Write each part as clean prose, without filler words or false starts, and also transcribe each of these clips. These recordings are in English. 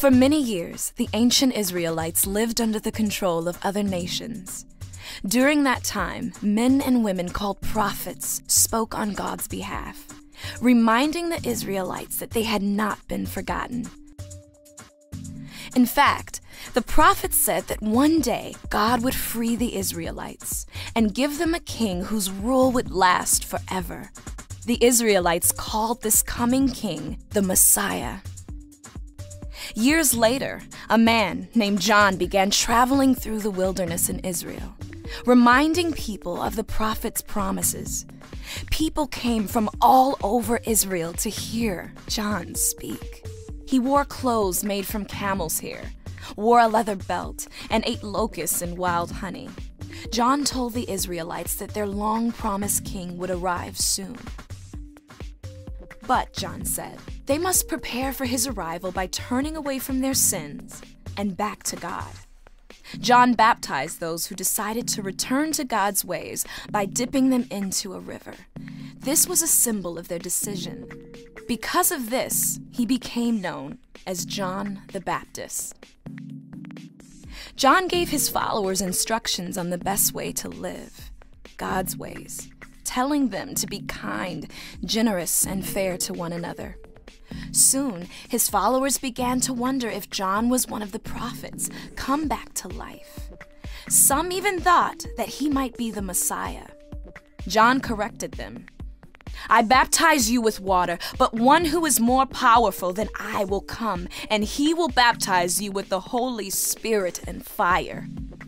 For many years, the ancient Israelites lived under the control of other nations. During that time, men and women called prophets spoke on God's behalf, reminding the Israelites that they had not been forgotten. In fact, the prophets said that one day God would free the Israelites and give them a king whose rule would last forever. The Israelites called this coming king the Messiah. Years later, a man named John began traveling through the wilderness in Israel, reminding people of the prophet's promises. People came from all over Israel to hear John speak. He wore clothes made from camel's hair, wore a leather belt, and ate locusts and wild honey. John told the Israelites that their long-promised king would arrive soon. But, John said, they must prepare for his arrival by turning away from their sins and back to God. John baptized those who decided to return to God's ways by dipping them into a river. This was a symbol of their decision. Because of this, he became known as John the Baptist. John gave his followers instructions on the best way to live, God's ways, telling them to be kind, generous, and fair to one another. Soon, his followers began to wonder if John was one of the prophets come back to life. Some even thought that he might be the Messiah. John corrected them. "I baptize you with water, but one who is more powerful than I will come, and he will baptize you with the Holy Spirit and fire."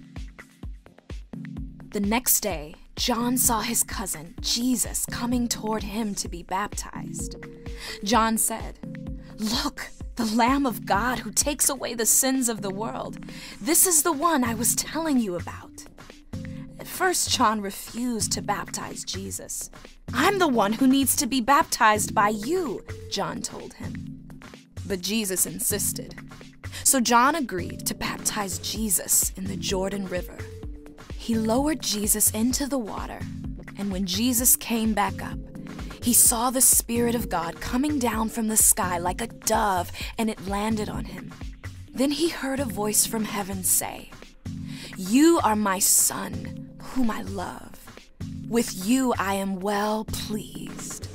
The next day, John saw his cousin, Jesus, coming toward him to be baptized. John said, "Look, the Lamb of God who takes away the sins of the world. This is the one I was telling you about." At first, John refused to baptize Jesus. "I'm the one who needs to be baptized by you," John told him. But Jesus insisted. So John agreed to baptize Jesus in the Jordan River. He lowered Jesus into the water, and when Jesus came back up, he saw the Spirit of God coming down from the sky like a dove, and it landed on him. Then he heard a voice from heaven say, "You are my Son, whom I love. With you I am well pleased."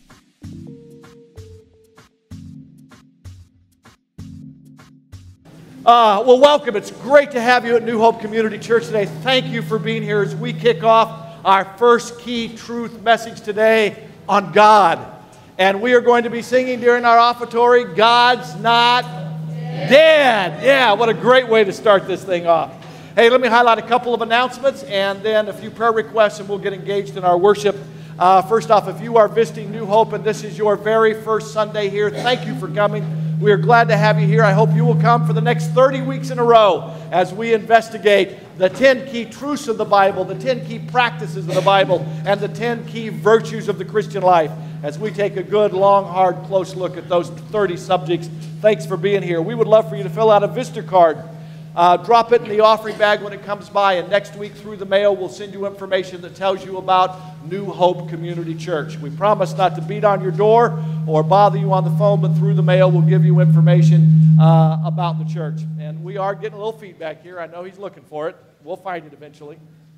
Well, welcome. It's great to have you at New Hope Community Church today. Thank you for being here as we kick off our first key truth message today on God. And we are going to be singing during our offertory, "God's Not Dead." Yeah, what a great way to start this thing off. Hey, let me highlight a couple of announcements and then a few prayer requests, and we'll get engaged in our worship. First off, if you are visiting New Hope and this is your very first Sunday here, thank you for coming. We are glad to have you here. I hope you will come for the next 30 weeks in a row as we investigate the 10 key truths of the Bible, the 10 key practices of the Bible, and the 10 key virtues of the Christian life as we take a good, long, hard, close look at those 30 subjects. Thanks for being here. We would love for you to fill out a visitor card. Drop it in the offering bag when it comes by, and next week through the mail we'll send you information that tells you about New Hope Community Church. We promise not to beat on your door or bother you on the phone, but through the mail we'll give you information about the church. And we are getting a little feedback here. I know he's looking for it. We'll find it eventually.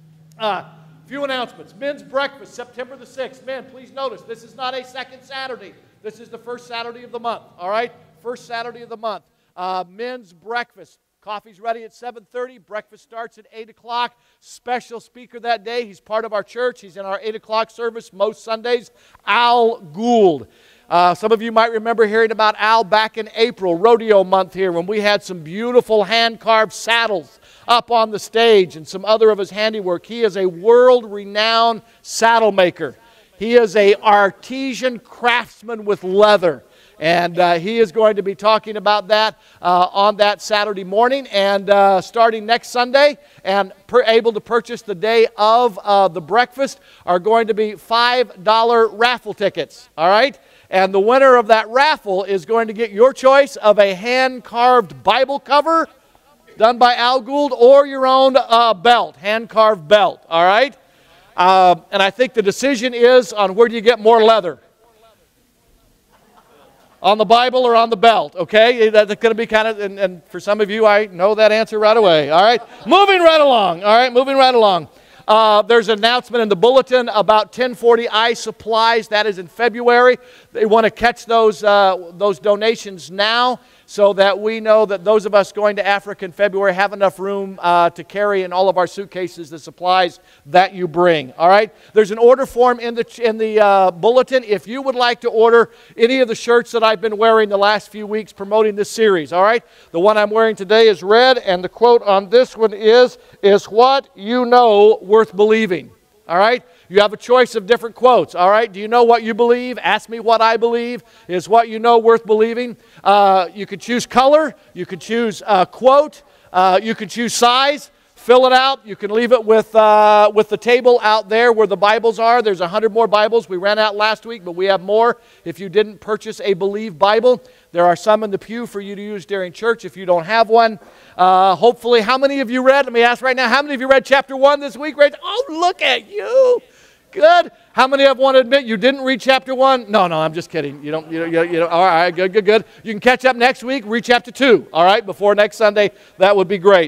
Few announcements. Men's breakfast, September the 6th. Men, please notice, this is not a second Saturday. This is the first Saturday of the month, all right? First Saturday of the month. Men's breakfast. Coffee's ready at 7:30. Breakfast starts at 8 o'clock. Special speaker that day. He's part of our church. He's in our 8 o'clock service most Sundays. Al Gould. Some of you might remember hearing about Al back in April, rodeo month here, when we had some beautiful hand-carved saddles up on the stage and some other of his handiwork. He is a world-renowned saddle maker. He is an artisan craftsman with leather. And he is going to be talking about that on that Saturday morning. And starting next Sunday, and able to purchase the day of the breakfast, are going to be $5 raffle tickets. All right? And the winner of that raffle is going to get your choice of a hand-carved Bible cover done by Al Gould, or your own belt, hand-carved belt. All right? And I think the decision is on where do you get more leather. On the Bible or on the belt, okay? That's going to be kind of, and for some of you, I know that answer right away, all right? Moving right along, all right? Moving right along. There's an announcement in the bulletin about 1040 Eye Supplies. That is in February. They want to catch those donations now so that we know that those of us going to Africa in February have enough room to carry in all of our suitcases the supplies that you bring. All right? There's an order form in the bulletin if you would like to order any of the shirts that I've been wearing the last few weeks promoting this series. All right? The one I'm wearing today is red, and the quote on this one is what you know worth believing. All right? You have a choice of different quotes. All right? Do you know what you believe? Ask me what I believe. Is what you know worth believing? You could choose color. You could choose quote. You could choose size. Fill it out. You can leave it with the table out there where the Bibles are. There's 100 more Bibles. We ran out last week, but we have more. If you didn't purchase a Believe Bible, there are some in the pew for you to use during church if you don't have one. Hopefully, how many of you read? Let me ask right now. How many of you read chapter 1 this week? Oh, look at you. Good. How many of you want to admit you didn't read chapter 1? No, I'm just kidding. You don't. All right, good. You can catch up next week, read chapter 2, all right, before next Sunday. That would be great.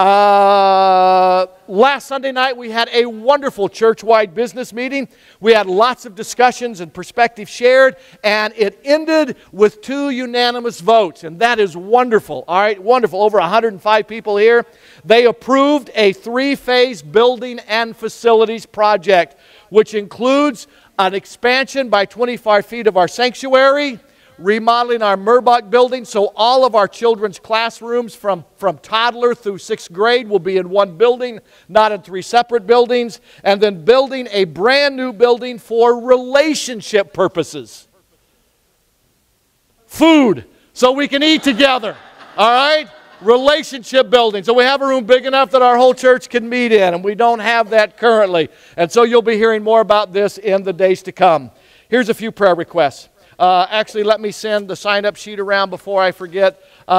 Last Sunday night, we had a wonderful church-wide business meeting. We had lots of discussions and perspectives shared, and it ended with 2 unanimous votes, and that is wonderful, all right, wonderful. Over 105 people here. They approved a 3-phase building and facilities project, which includes an expansion by 25 feet of our sanctuary, remodeling our Murbach building so all of our children's classrooms from toddler through 6th grade will be in one building, not in 3 separate buildings, and then building a brand new building for relationship purposes. Food, so we can eat together, all right? Relationship building. So we have a room big enough that our whole church can meet in, and we don't have that currently. And so you'll be hearing more about this in the days to come. Here's a few prayer requests. Actually, let me send the sign-up sheet around before I forget.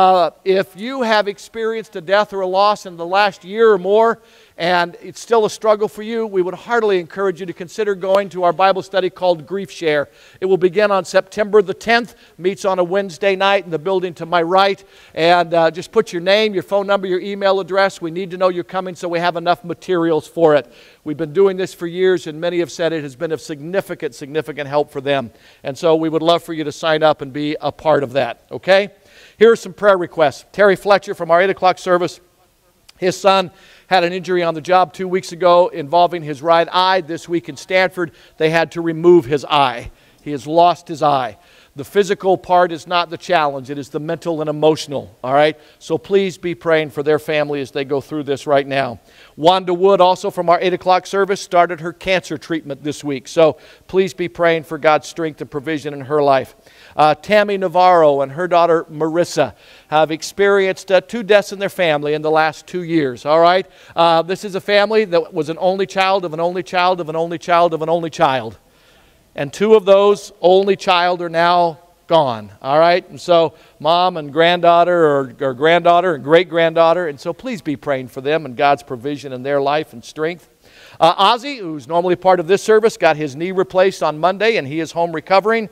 If you have experienced a death or a loss in the last year or more, and it's still a struggle for you, we would heartily encourage you to consider going to our Bible study called Grief Share. It will begin on September the 10th, meets on a Wednesday night in the building to my right, and just put your name, your phone number, your email address. We need to know you're coming so we have enough materials for it. We've been doing this for years, and many have said it has been of significant help for them. And so we would love for you to sign up and be a part of that, okay? Here are some prayer requests. Terry Fletcher from our 8 o'clock service, his son had an injury on the job 2 weeks ago involving his right eye. This week in Stanford, they had to remove his eye. He has lost his eye. The physical part is not the challenge. It is the mental and emotional, all right? So please be praying for their family as they go through this right now. Wanda Wood, also from our 8 o'clock service, started her cancer treatment this week. So please be praying for God's strength and provision in her life. Tammy Navarro and her daughter Marissa have experienced 2 deaths in their family in the last 2 years, all right? This is a family that was an only child of an only child of an only child of an only child. And 2 of those only child are now gone, all right? And so mom and granddaughter or granddaughter and great-granddaughter, and so please be praying for them and God's provision in their life and strength. Ozzy, who's normally part of this service, got his knee replaced on Monday, and he is home recovering.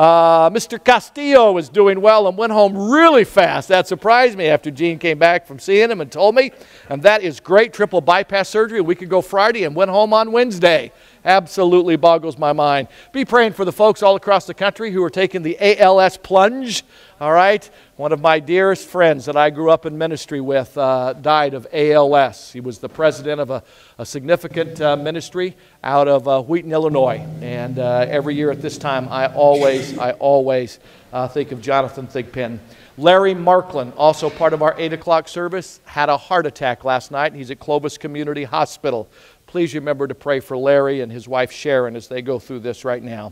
Mr. Castillo is doing well and went home really fast. That surprised me after Gene came back from seeing him and told me. And that is great. Triple bypass surgery. We could go Friday and went home on Wednesday. Absolutely boggles my mind. Be praying for the folks all across the country who are taking the ALS plunge. All right? One of my dearest friends that I grew up in ministry with died of ALS. He was the president of a significant ministry out of Wheaton, Illinois. And every year at this time, I always think of Jonathan Thigpen. Larry Markland, also part of our 8 o'clock service, had a heart attack last night. He's at Clovis Community Hospital. Please remember to pray for Larry and his wife Sharon as they go through this right now.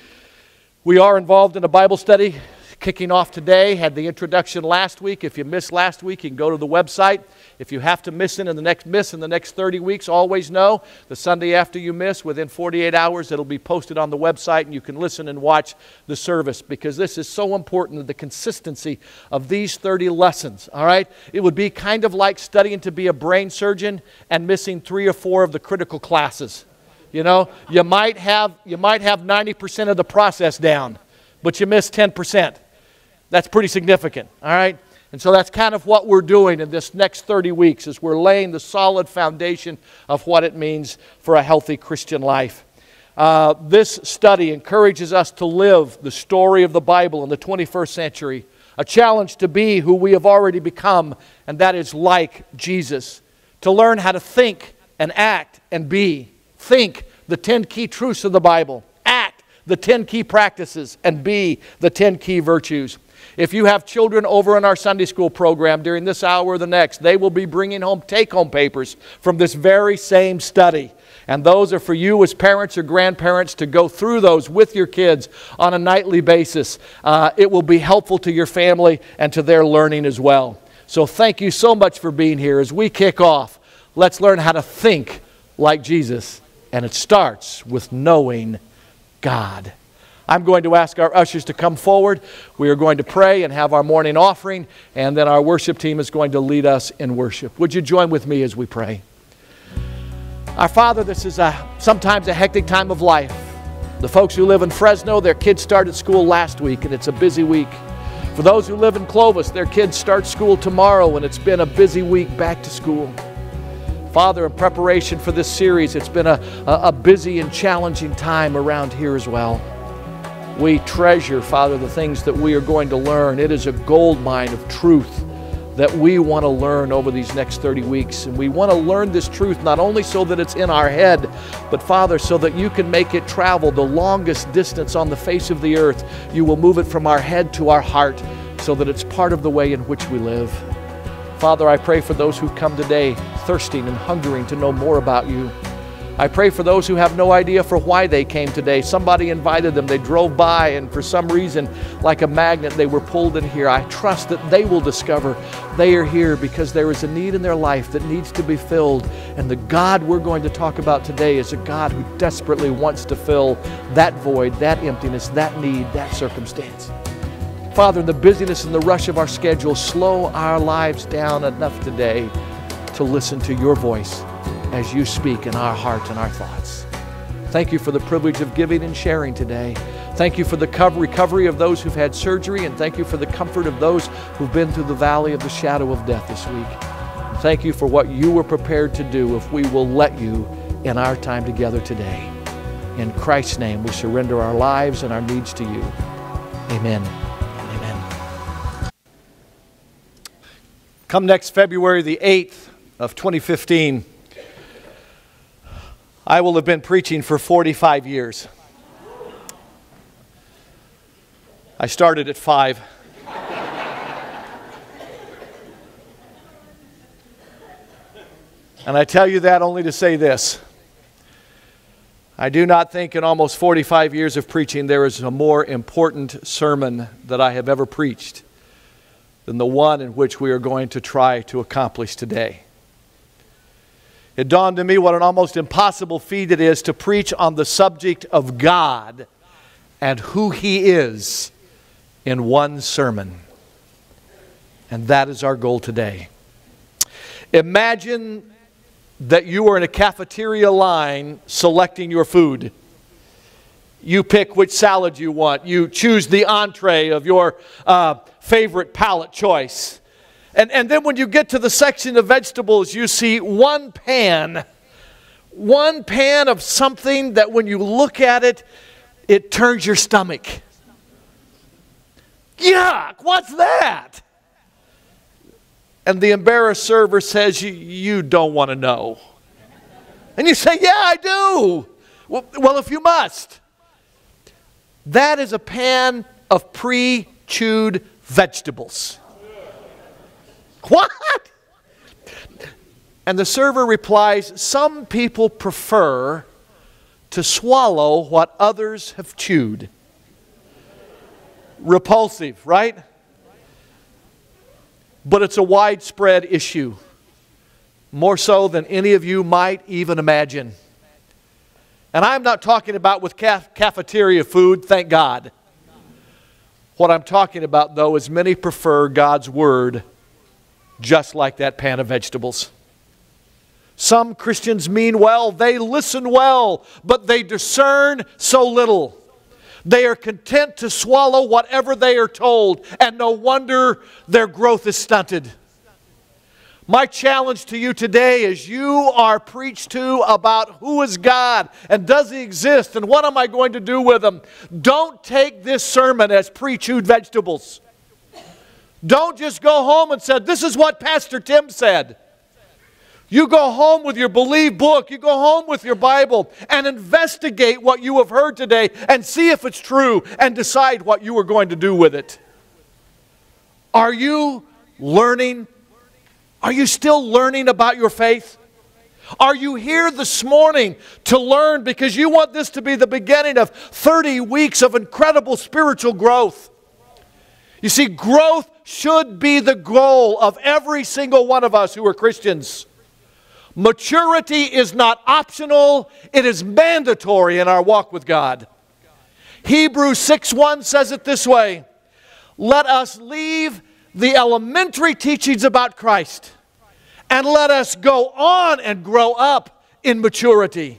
We are involved in a Bible study kicking off today. Had the introduction last week. If you missed last week, you can go to the website. If you have to miss in the next 30 weeks, always know the Sunday after you miss, within 48 hours, it'll be posted on the website and you can listen and watch the service, because this is so important, the consistency of these 30 lessons, all right? It would be kind of like studying to be a brain surgeon and missing 3 or 4 of the critical classes. You know, you might have 90% of the process down, but you miss 10%. That's pretty significant, all right? And so that's kind of what we're doing in this next 30 weeks is we're laying the solid foundation of what it means for a healthy Christian life. This study encourages us to live the story of the Bible in the 21st century, a challenge to be who we have already become, and that is like Jesus, to learn how to think and act and be. Think the 10 key truths of the Bible, act the 10 key practices, and be the 10 key virtues. If you have children over in our Sunday school program during this hour or the next, they will be bringing home take-home papers from this very same study. And those are for you as parents or grandparents to go through those with your kids on a nightly basis. It will be helpful to your family and to their learning as well. So thank you so much for being here. As we kick off, let's learn how to think like Jesus. And it starts with knowing God. I'm going to ask our ushers to come forward. We are going to pray and have our morning offering, and then our worship team is going to lead us in worship. Would you join with me as we pray? Our Father, this is sometimes a hectic time of life. The folks who live in Fresno, their kids started school last week, and it's a busy week. For those who live in Clovis, their kids start school tomorrow, and it's been a busy week back to school. Father, in preparation for this series, it's been a busy and challenging time around here as well. We treasure, Father, the things that we are going to learn. It is a gold mine of truth that we want to learn over these next 30 weeks. And we want to learn this truth not only so that it's in our head, but, Father, so that you can make it travel the longest distance on the face of the earth. You will move it from our head to our heart so that it's part of the way in which we live. Father, I pray for those who come today thirsting and hungering to know more about you. I pray for those who have no idea for why they came today. Somebody invited them, they drove by, and for some reason, like a magnet, they were pulled in here. I trust that they will discover they are here because there is a need in their life that needs to be filled. And the God we're going to talk about today is a God who desperately wants to fill that void, that emptiness, that need, that circumstance. Father, in the busyness and the rush of our schedule, slow our lives down enough today to listen to your voice as you speak in our heart and our thoughts. Thank you for the privilege of giving and sharing today. Thank you for the recovery of those who've had surgery, and thank you for the comfort of those who've been through the valley of the shadow of death this week. And thank you for what you were prepared to do if we will let you in our time together today. In Christ's name, we surrender our lives and our needs to you. Amen. Amen. Come next February the 8th of 2015, I will have been preaching for 45 years. I started at 5. And I tell you that only to say this. I do not think in almost 45 years of preaching there is a more important sermon that I have ever preached than the one in which we are going to try to accomplish today. It dawned on me what an almost impossible feat it is to preach on the subject of God and who He is in one sermon. And that is our goal today. Imagine that you are in a cafeteria line selecting your food. You pick which salad you want. You choose the entree of your favorite palate choice. And then when you get to the section of vegetables, you see one pan of something that when you look at it, it turns your stomach. Yuck, what's that? And the embarrassed server says, you don't want to know. And you say, yeah, I do. Well, if you must. That is a pan of pre-chewed vegetables. What? And the server replies, some people prefer to swallow what others have chewed. Repulsive, right? But it's a widespread issue, more so than any of you might even imagine. And I'm not talking about with cafeteria food, thank God. What I'm talking about, though, is many prefer God's Word just like that pan of vegetables. Some Christians mean well, they listen well, but they discern so little. They are content to swallow whatever they are told, and no wonder their growth is stunted. My challenge to you today is you are preached to about who is God and does He exist and what am I going to do with Him. Don't take this sermon as pre-chewed vegetables. Don't just go home and say, this is what Pastor Tim said. You go home with your Believe book, you go home with your Bible and investigate what you have heard today and see if it's true and decide what you are going to do with it. Are you learning? Are you still learning about your faith? Are you here this morning to learn because you want this to be the beginning of 30 weeks of incredible spiritual growth? You see, growth should be the goal of every single one of us who are Christians. Maturity is not optional, it is mandatory in our walk with God. Hebrews 6:1 says it this way, let us leave the elementary teachings about Christ and let us go on and grow up in maturity.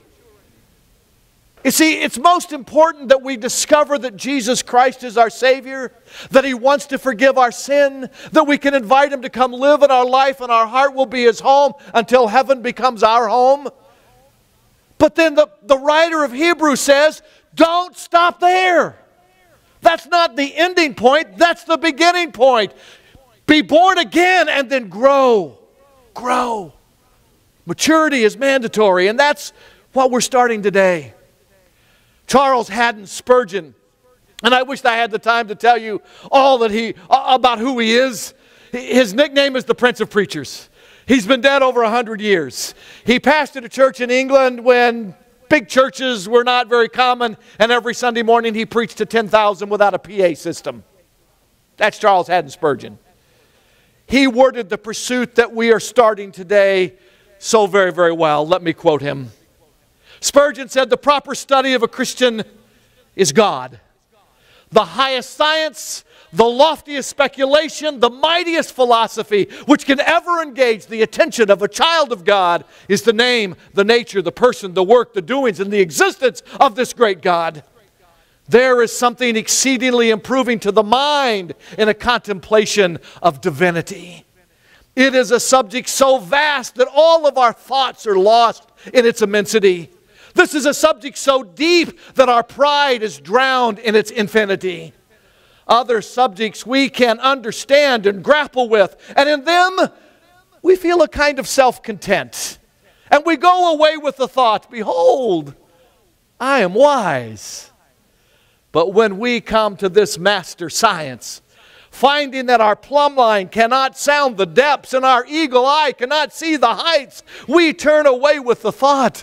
You see, it's most important that we discover that Jesus Christ is our Savior, that He wants to forgive our sin, that we can invite Him to come live in our life and our heart will be His home until heaven becomes our home. But then the writer of Hebrews says, don't stop there. That's not the ending point, that's the beginning point. Be born again and then grow. Grow. Maturity is mandatory, and that's what we're starting today. Charles Haddon Spurgeon, and I wish I had the time to tell you all that about who he is. His nickname is the Prince of Preachers. He's been dead over 100 years. He pastored a church in England when big churches were not very common, and every Sunday morning he preached to 10,000 without a PA system. That's Charles Haddon Spurgeon. He worded the pursuit that we are starting today so very, very well. Let me quote him. Spurgeon said, the proper study of a Christian is God. The highest science, the loftiest speculation, the mightiest philosophy which can ever engage the attention of a child of God is the name, the nature, the person, the work, the doings, and the existence of this great God. There is something exceedingly improving to the mind in a contemplation of divinity. It is a subject so vast that all of our thoughts are lost in its immensity. This is a subject so deep that our pride is drowned in its infinity. Other subjects we can understand and grapple with, and in them we feel a kind of self-content. And we go away with the thought, behold, I am wise. But when we come to this master science, finding that our plumb line cannot sound the depths and our eagle eye cannot see the heights, we turn away with the thought,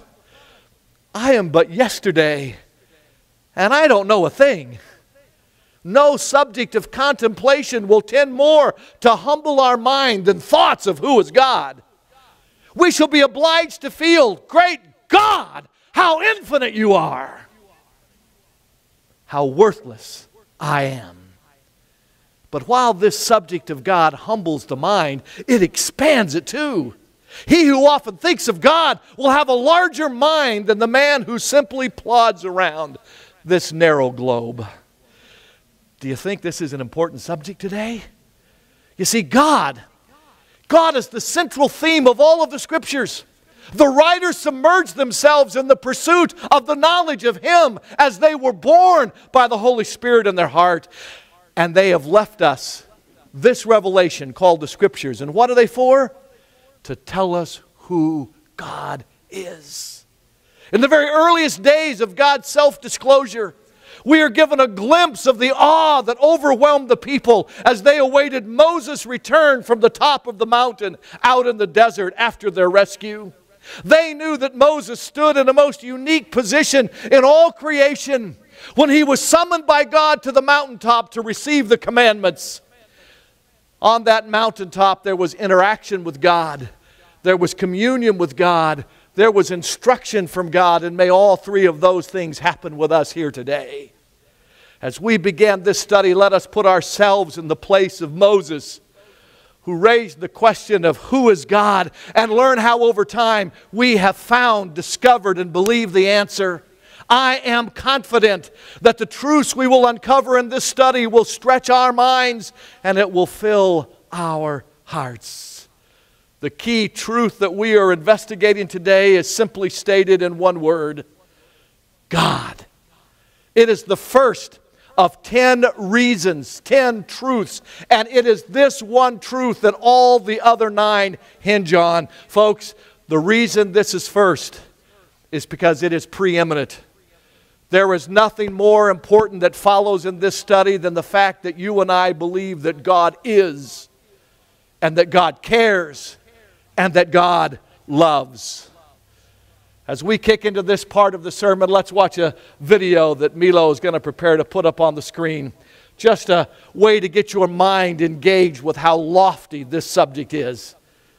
I am but yesterday, and I don't know a thing. No subject of contemplation will tend more to humble our mind than thoughts of who is God. We shall be obliged to feel, great God, how infinite you are. How worthless I am. But while this subject of God humbles the mind, it expands it too. He who often thinks of God will have a larger mind than the man who simply plods around this narrow globe. Do you think this is an important subject today? You see, God is the central theme of all of the Scriptures. The writers submerged themselves in the pursuit of the knowledge of Him as they were born by the Holy Spirit in their heart. And they have left us this revelation called the Scriptures. And what are they for? To tell us who God is. In the very earliest days of God's self-disclosure, we are given a glimpse of the awe that overwhelmed the people as they awaited Moses' return from the top of the mountain out in the desert after their rescue. They knew that Moses stood in a most unique position in all creation when he was summoned by God to the mountaintop to receive the commandments. On that mountaintop there was interaction with God. There was communion with God. There was instruction from God. And may all three of those things happen with us here today. As we began this study, let us put ourselves in the place of Moses, who raised the question of who is God, and learn how over time we have found, discovered, and believed the answer. I am confident that the truths we will uncover in this study will stretch our minds and it will fill our hearts. The key truth that we are investigating today is simply stated in one word: God. It is the first of 10 reasons, 10 truths, and it is this one truth that all the other 9 hinge on. Folks, the reason this is first is because it is preeminent. There is nothing more important that follows in this study than the fact that you and I believe that God is, and that God cares, and that God loves. As we kick into this part of the sermon, let's watch a video that Milo is going to prepare to put up on the screen. Just a way to get your mind engaged with how lofty this subject is.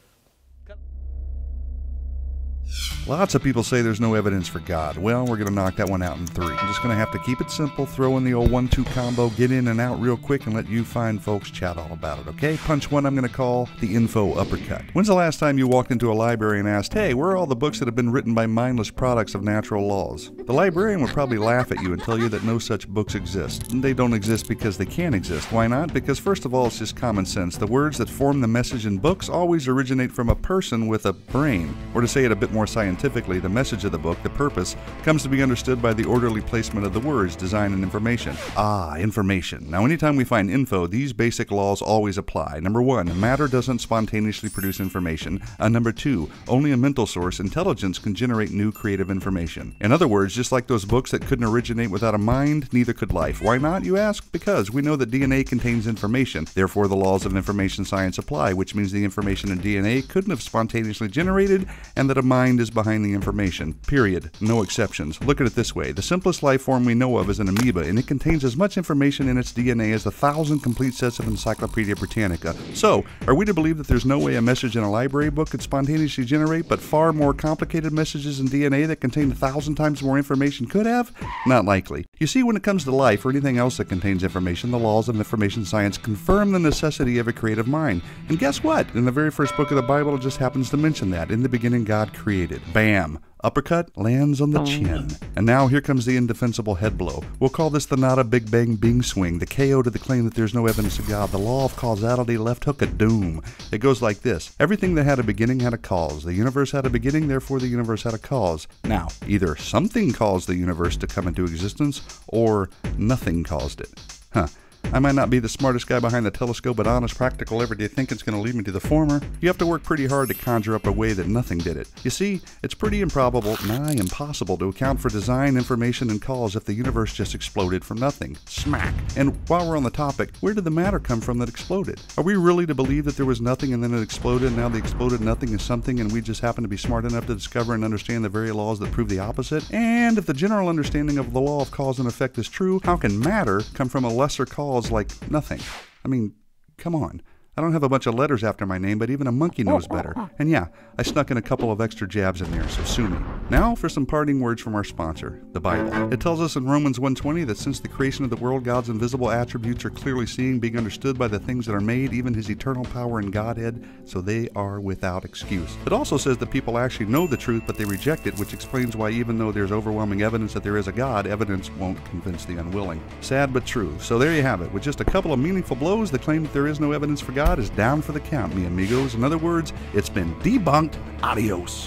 Lots of people say there's no evidence for God. Well, we're going to knock that one out in 3. I'm just going to have to keep it simple, throw in the old 1-2 combo, get in and out real quick, and let you fine folks chat all about it, okay? Punch 1 I'm going to call the info uppercut. When's the last time you walked into a library and asked, hey, where are all the books that have been written by mindless products of natural laws? The librarian would probably laugh at you and tell you that no such books exist. They don't exist because they can't exist. Why not? Because first of all, it's just common sense. The words that form the message in books always originate from a person with a brain. Or to say it a bit more scientifically, the message of the book, the purpose, comes to be understood by the orderly placement of the words, design, and information. Information. Now, anytime we find info, these basic laws always apply. Number 1, matter doesn't spontaneously produce information. Number 2, only a mental source, intelligence, can generate new creative information. In other words, just like those books that couldn't originate without a mind, neither could life. Why not, you ask? Because we know that DNA contains information. Therefore, the laws of information science apply, which means the information in DNA couldn't have spontaneously generated, and that a mind is behind the information. Period. No exceptions. Look at it this way. The simplest life form we know of is an amoeba, and it contains as much information in its DNA as 1,000 complete sets of Encyclopedia Britannica. So, are we to believe that there's no way a message in a library book could spontaneously generate, but far more complicated messages in DNA that contain 1,000 times more information could have? Not likely. You see, when it comes to life or anything else that contains information, the laws of information science confirm the necessity of a creative mind. And guess what? In the very first book of the Bible, it just happens to mention that. In the beginning, God created. Bam! Uppercut lands on the chin. And now here comes the indefensible head blow. We'll call this the Nada Big Bang Bing swing, the KO to the claim that there's no evidence of God, the law of causality, left hook of doom. It goes like this. Everything that had a beginning had a cause. The universe had a beginning, therefore the universe had a cause. Now, either something caused the universe to come into existence, or nothing caused it. I might not be the smartest guy behind the telescope, but honest, practical, everyday thinking's going to lead me to the former. You have to work pretty hard to conjure up a way that nothing did it. You see, it's pretty improbable, nigh impossible, to account for design, information, and cause if the universe just exploded from nothing. Smack! And while we're on the topic, where did the matter come from that exploded? Are we really to believe that there was nothing and then it exploded, and now the exploded nothing is something, and we just happen to be smart enough to discover and understand the very laws that prove the opposite? And if the general understanding of the law of cause and effect is true, how can matter come from a lesser cause like nothing? I mean, come on. I don't have a bunch of letters after my name, but even a monkey knows better. And yeah, I snuck in a couple of extra jabs in there, so sue me. Now for some parting words from our sponsor, the Bible. It tells us in Romans 1:20 that since the creation of the world, God's invisible attributes are clearly seen, being understood by the things that are made, even his eternal power and Godhead, so they are without excuse. It also says that people actually know the truth, but they reject it, which explains why even though there's overwhelming evidence that there is a God, evidence won't convince the unwilling. Sad but true. So there you have it. With just a couple of meaningful blows, the claim that there is no evidence for God is down for the count, mi amigos. In other words, it's been debunked. Adios.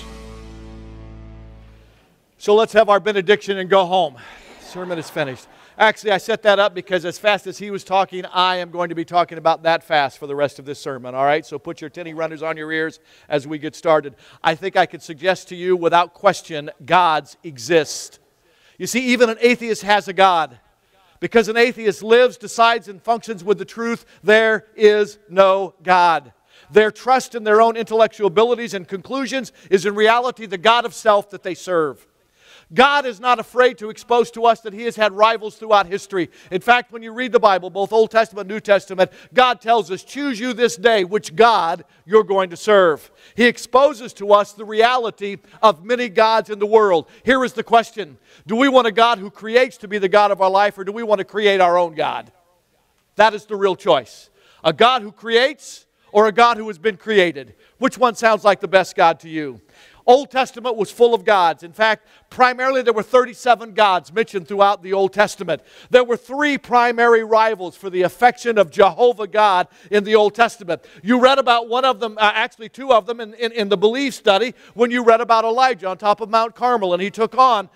So let's have our benediction and go home. Sermon is finished. Actually, I set that up because as fast as he was talking, I am going to be talking about that fast for the rest of this sermon, all right? So put your tinny runners on your ears as we get started. I think I could suggest to you without question, gods exist. You see, even an atheist has a God. Because an atheist lives, decides, and functions with the truth, there is no God. Their trust in their own intellectual abilities and conclusions is in reality the God of self that they serve. God is not afraid to expose to us that He has had rivals throughout history. In fact, when you read the Bible, both Old Testament and New Testament, God tells us, choose you this day which God you're going to serve. He exposes to us the reality of many gods in the world. Here is the question. Do we want a God who creates to be the God of our life, or do we want to create our own God? That is the real choice. A God who creates, or a God who has been created? Which one sounds like the best God to you? Old Testament was full of gods. In fact, primarily there were 37 gods mentioned throughout the Old Testament. There were 3 primary rivals for the affection of Jehovah God in the Old Testament. You read about one of them, actually 2 of them in the Believe study when you read about Elijah on top of Mount Carmel, and he took on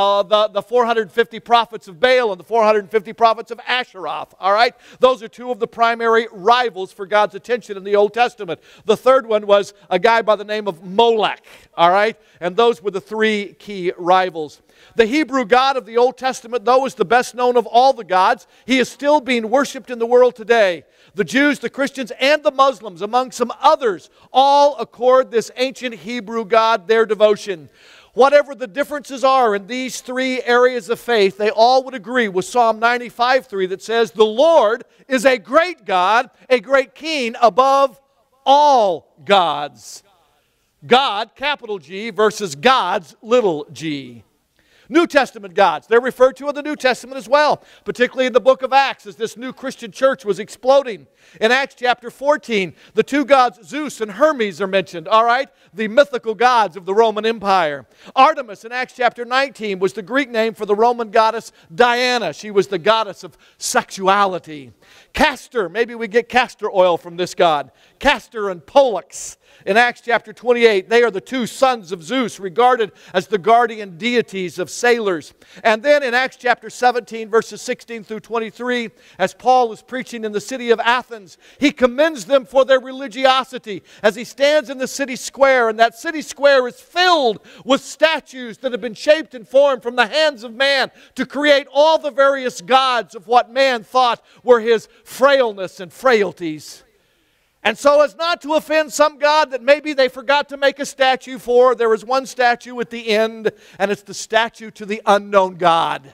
the 450 prophets of Baal and the 450 prophets of Asheroth. All right? Those are 2 of the primary rivals for God's attention in the Old Testament. The third one was a guy by the name of Molech. All right? And those were the 3 key rivals. The Hebrew God of the Old Testament, though, is the best known of all the gods. He is still being worshipped in the world today. The Jews, the Christians, and the Muslims, among some others, all accord this ancient Hebrew God their devotion. Whatever the differences are in these 3 areas of faith, they all would agree with Psalm 95:3 that says, "The Lord is a great God, a great King above all gods." God, capital G, versus God's little g. New Testament gods, they're referred to in the New Testament as well, particularly in the book of Acts as this new Christian church was exploding. In Acts chapter 14, the 2 gods Zeus and Hermes are mentioned, all right? The mythical gods of the Roman Empire. Artemis in Acts chapter 19 was the Greek name for the Roman goddess Diana. She was the goddess of sexuality. Castor, maybe we get castor oil from this god. Castor and Pollux. In Acts chapter 28, they are the 2 sons of Zeus, regarded as the guardian deities of sailors. And then in Acts chapter 17, verses 16 through 23, as Paul is preaching in the city of Athens, he commends them for their religiosity as he stands in the city square, and that city square is filled with statues that have been shaped and formed from the hands of man to create all the various gods of what man thought were his frailness and frailties. And so as not to offend some God that maybe they forgot to make a statue for, there is one statue at the end, and it's the statue to the unknown God.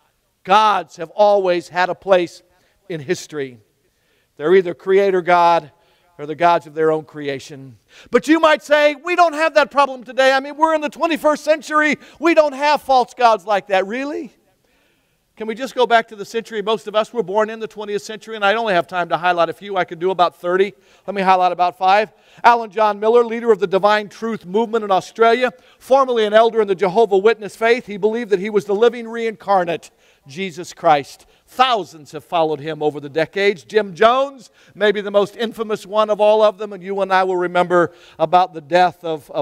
Gods have always had a place in history. They're either creator God or the gods of their own creation. But you might say, we don't have that problem today. I mean, we're in the 21st century. We don't have false gods like that. Really? Can we just go back to the century? Most of us were born in the 20th century, and I only have time to highlight a few. I could do about 30. Let me highlight about 5. Alan John Miller, leader of the Divine Truth Movement in Australia, formerly an elder in the Jehovah's Witness faith. He believed that he was the living reincarnate Jesus Christ. Thousands have followed him over the decades. Jim Jones, maybe the most infamous one of all of them, and you and I will remember about the death of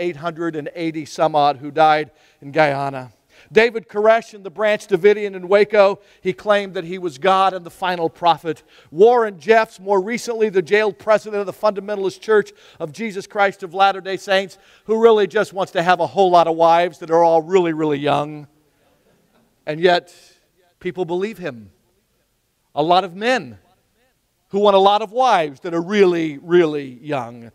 880 some odd who died in Guyana. David Koresh in the Branch Davidian in Waco, he claimed that he was God and the final prophet. Warren Jeffs, more recently the jailed president of the Fundamentalist Church of Jesus Christ of Latter-day Saints, who really just wants to have a whole lot of wives that are all really, really young. And yet, people believe him. A lot of men who want a lot of wives that are really, really young.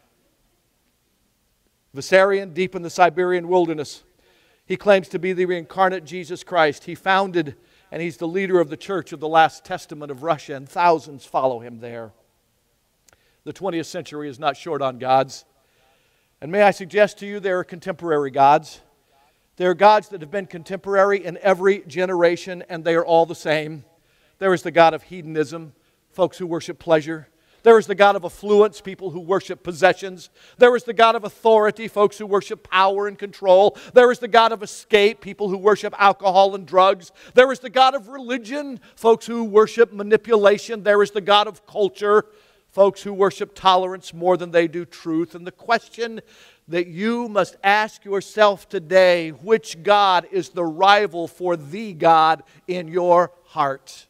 Vissarion, deep in the Siberian wilderness, he claims to be the reincarnate Jesus Christ. He founded and he's the leader of the Church of the Last Testament of Russia, and thousands follow him there. The 20th century is not short on gods. And may I suggest to you there are contemporary gods. There are gods that have been contemporary in every generation, and they are all the same. There is the God of hedonism, folks who worship pleasure. There is the God of affluence, people who worship possessions. There is the God of authority, folks who worship power and control. There is the God of escape, people who worship alcohol and drugs. There is the God of religion, folks who worship manipulation. There is the God of culture, folks who worship tolerance more than they do truth. And the question that you must ask yourself today, which God is the rival for the God in your heart?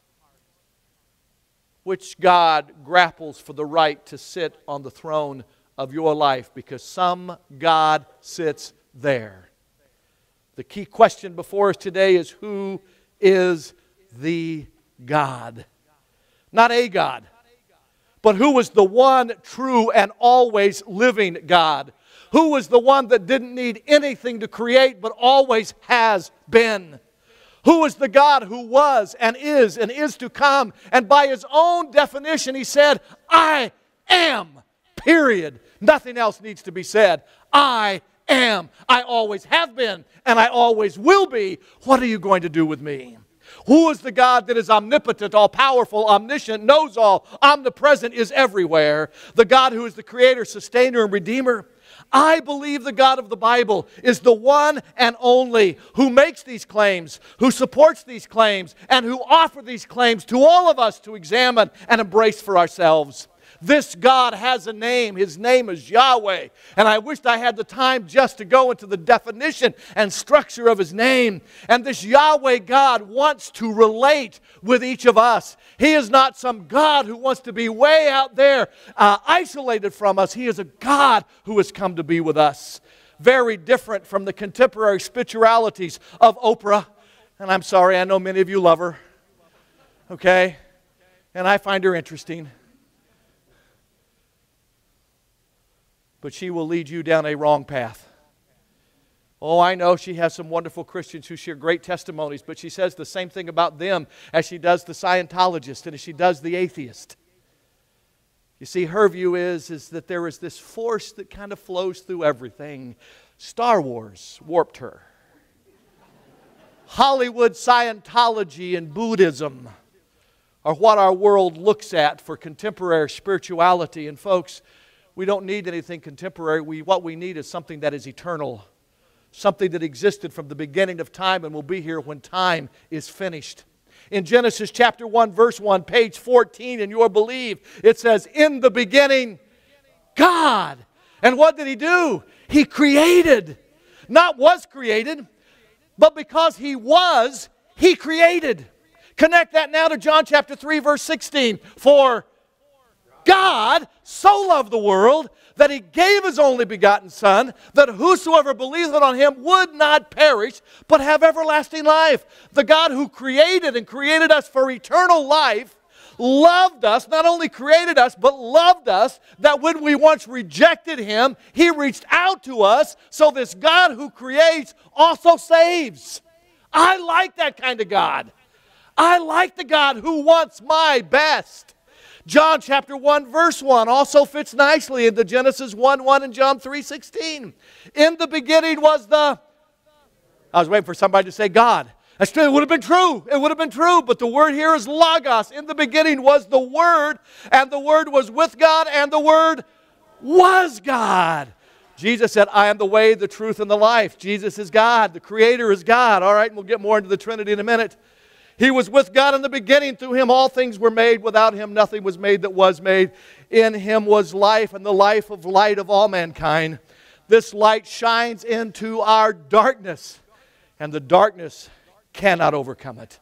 Which God grapples for the right to sit on the throne of your life, because some God sits there. The key question before us today is, who is the God? Not a God, but who is the one true and always living God? Who was the one that didn't need anything to create but always has been? Who is the God who was and is to come? And by His own definition, He said, I am, period. Nothing else needs to be said. I am. I always have been, and I always will be. What are you going to do with me? Who is the God that is omnipotent, all-powerful, omniscient, knows all, omnipresent, is everywhere? The God who is the creator, sustainer, and redeemer. I believe the God of the Bible is the one and only who makes these claims, who supports these claims, and who offers these claims to all of us to examine and embrace for ourselves. This God has a name. His name is Yahweh. And I wished I had the time just to go into the definition and structure of His name. And this Yahweh God wants to relate with each of us. He is not some God who wants to be way out there, isolated from us. He is a God who has come to be with us. Very different from the contemporary spiritualities of Oprah. And I'm sorry, I know many of you love her. Okay? And I find her interesting. But she will lead you down a wrong path. Oh, I know she has some wonderful Christians who share great testimonies, but she says the same thing about them as she does the Scientologist and as she does the atheist. You see, her view is that there is this force that kind of flows through everything. Star Wars warped her. Hollywood, Scientology, and Buddhism are what our world looks at for contemporary spirituality. And folks, we don't need anything contemporary. What we need is something that is eternal. Something that existed from the beginning of time and will be here when time is finished. In Genesis chapter 1, verse 1, page 14 in your Believe, it says, in the beginning, God. And what did He do? He created. Not was created, but because He was, He created. Connect that now to John chapter 3, verse 16. For God so loved the world that He gave His only begotten Son, that whosoever believeth on Him would not perish, but have everlasting life. The God who created and created us for eternal life loved us, not only created us, but loved us, that when we once rejected Him, He reached out to us. So this God who creates also saves. I like that kind of God. I like the God who wants my best. John chapter 1 verse 1 also fits nicely into Genesis 1:1 and John 3:16. In the beginning was the... I was waiting for somebody to say God. That's true. It would have been true. It would have been true. But the word here is logos. In the beginning was the Word, and the Word was with God, and the Word was God. Jesus said, I am the way, the truth, and the life. Jesus is God. The Creator is God. All right, and we'll get more into the Trinity in a minute. He was with God in the beginning. Through Him all things were made. Without Him nothing was made that was made. In Him was life, and the life of light of all mankind. This light shines into our darkness, and the darkness cannot overcome it.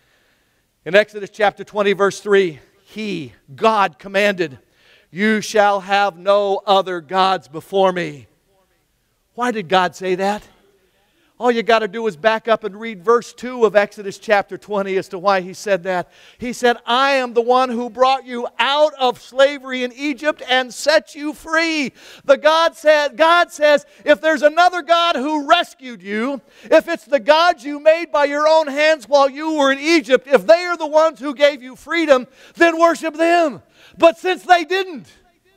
In Exodus chapter 20, verse 3, He, God, commanded, you shall have no other gods before me. Why did God say that? All you got to do is back up and read verse 2 of Exodus chapter 20 as to why He said that. He said, I am the one who brought you out of slavery in Egypt and set you free. God says, if there's another God who rescued you, if it's the gods you made by your own hands while you were in Egypt, if they are the ones who gave you freedom, then worship them. But since they didn't,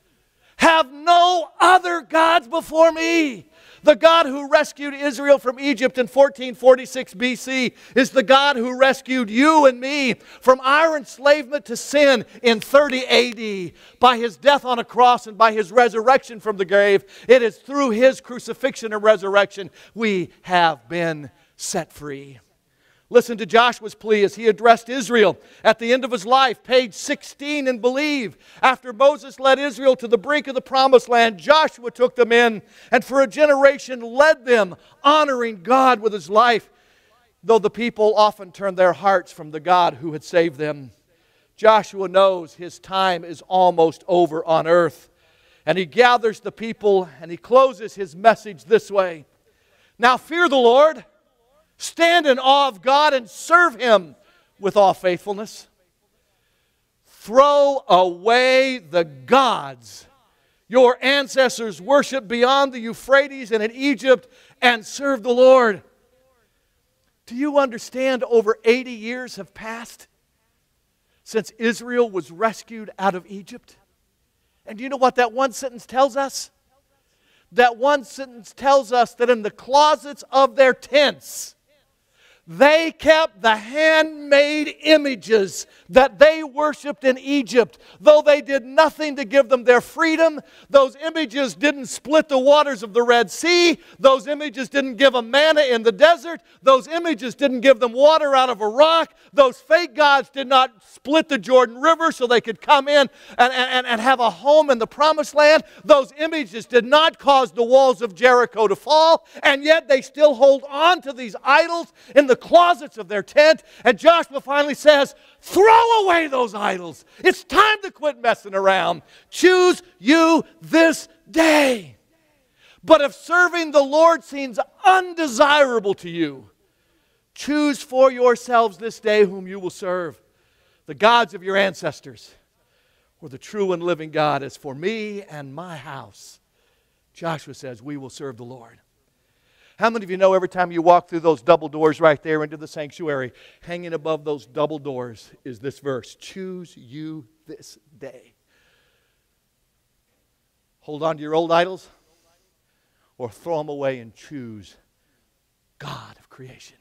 have no other gods before me. The God who rescued Israel from Egypt in 1446 BC is the God who rescued you and me from our enslavement to sin in 30 AD. By His death on a cross and by His resurrection from the grave, it is through His crucifixion and resurrection we have been set free. Listen to Joshua's plea as he addressed Israel at the end of his life, page 16 in Believe. After Moses led Israel to the brink of the promised land, Joshua took them in and for a generation led them, honoring God with his life, though the people often turned their hearts from the God who had saved them. Joshua knows his time is almost over on earth, and he gathers the people and he closes his message this way. Now fear the Lord. Stand in awe of God and serve Him with all faithfulness. Throw away the gods your ancestors worshiped beyond the Euphrates and in Egypt and serve the Lord. Do you understand over 80 years have passed since Israel was rescued out of Egypt? And do you know what that one sentence tells us? That one sentence tells us that in the closets of their tents, They kept the handmade images that they worshiped in Egypt. Though they did nothing to give them their freedom, those images didn't split the waters of the Red Sea. Those images didn't give them manna in the desert. Those images didn't give them water out of a rock. Those fake gods did not split the Jordan River so they could come in and have a home in the Promised Land. Those images did not cause the walls of Jericho to fall, and yet they still hold on to these idols in the closets of their tent. And Joshua finally says, throw away those idols. It's time to quit messing around. Choose you this day. But if serving the Lord seems undesirable to you, choose for yourselves this day whom you will serve, the gods of your ancestors, or the true and living God. As for me and my house, Joshua says, we will serve the Lord. How many of you know every time you walk through those double doors right there into the sanctuary, hanging above those double doors is this verse, choose you this day. Hold on to your old idols or throw them away and choose God of creation.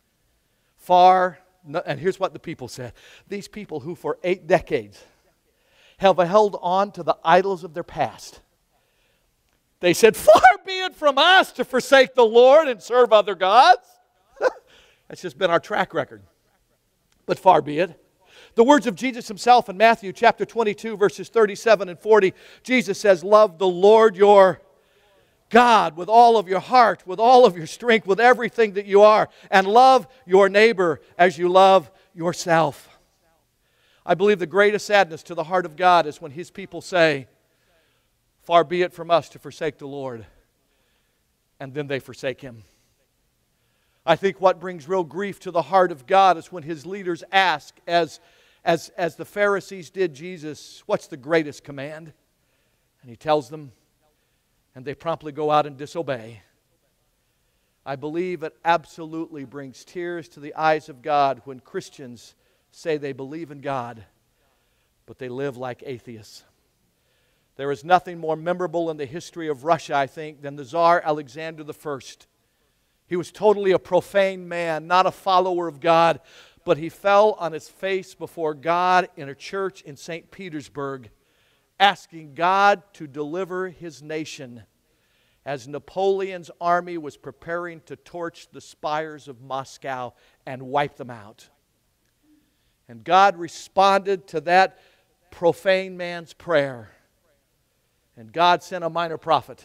And here's what the people said. These people who for 8 decades have held on to the idols of their past. They said, far be it from us to forsake the Lord and serve other gods. That's just been our track record. But far be it. The words of Jesus himself in Matthew chapter 22, verses 37 and 40, Jesus says, love the Lord your God with all of your heart, with all of your strength, with everything that you are, and love your neighbor as you love yourself. I believe the greatest sadness to the heart of God is when His people say, far be it from us to forsake the Lord, and then they forsake Him. I think what brings real grief to the heart of God is when His leaders ask, as the Pharisees did Jesus, what's the greatest command? And He tells them, and they promptly go out and disobey. I believe it absolutely brings tears to the eyes of God when Christians say they believe in God, but they live like atheists. There is nothing more memorable in the history of Russia, I think, than the Tsar Alexander I. He was totally a profane man, not a follower of God, but he fell on his face before God in a church in St. Petersburg, asking God to deliver his nation as Napoleon's army was preparing to torch the spires of Moscow and wipe them out. And God responded to that profane man's prayer. And God sent a minor prophet.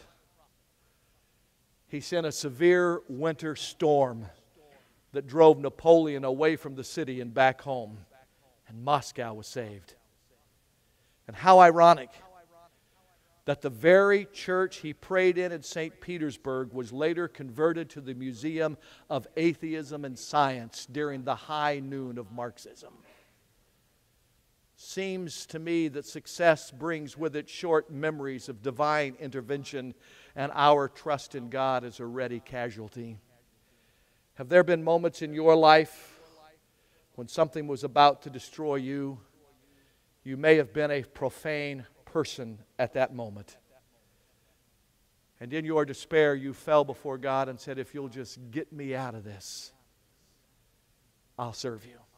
He sent a severe winter storm that drove Napoleon away from the city and back home. And Moscow was saved. And how ironic that the very church he prayed in St. Petersburg was later converted to the Museum of Atheism and Science during the high noon of Marxism. Seems to me that success brings with it short memories of divine intervention, and our trust in God is a ready casualty. Have there been moments in your life when something was about to destroy you? You may have been a profane person at that moment. And in your despair, you fell before God and said, if you'll just get me out of this, I'll serve you.